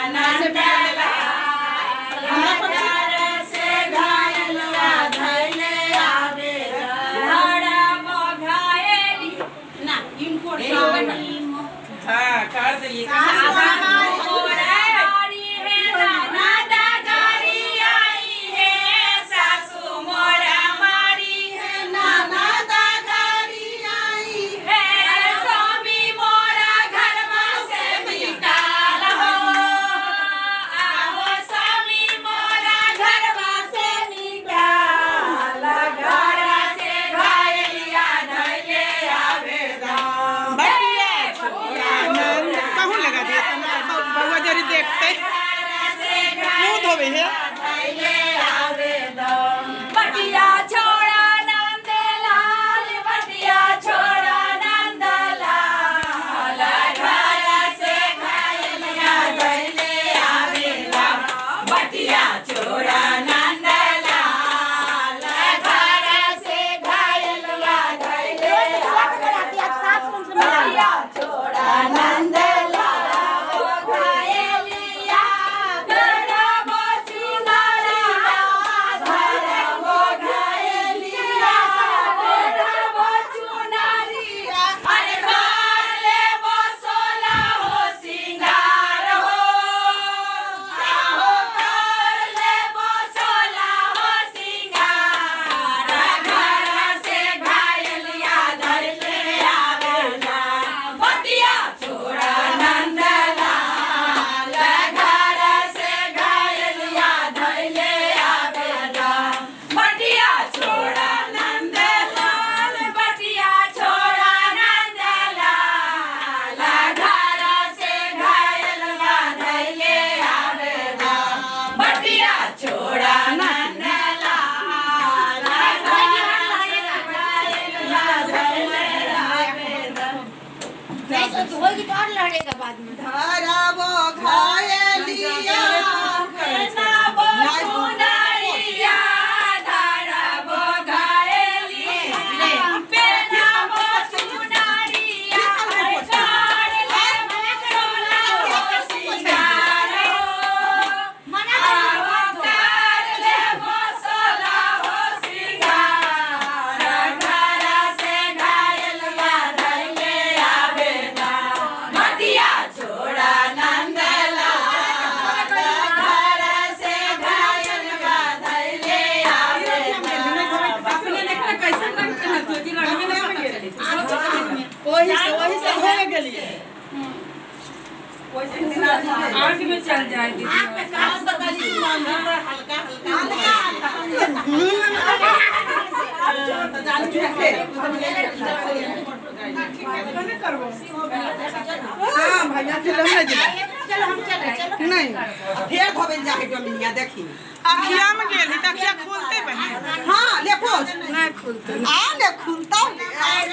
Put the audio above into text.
हाँ कर दिए देखते मुँह धोबे है बटिया छोड़ा नंद लाल बटिया छोड़ा नंद लाल घर से घायलिया धैले आवेला बटिया छोड़ा नंद लाल घर से घायलिया धैले बटिया छोड़ा नंद लड़ेगा बाद में धरबो घायलिया पेनाबो सुनारिया धरबो घायलिया पेनाबो सुनारिया कार ले सोला हो सिंगार मना कार ले सोला हो सिंगार घर से घायलिया धैले आवेला बटिया छोड़ा नंद लाल घर से घायलिया धैले आवेला कैसे लगते ना तो दिन में वही से होने के लिए आग में चल जाएगी आग में काम तो करी हल्का तो जान के हां भैया फिल्म में चलो हम चलो नहीं ढेर धोबे जाके डोलिया देखी अखिया में गेली त अखिया खोलते बहन हां ले खोल नहीं खुलते आ ले खुलता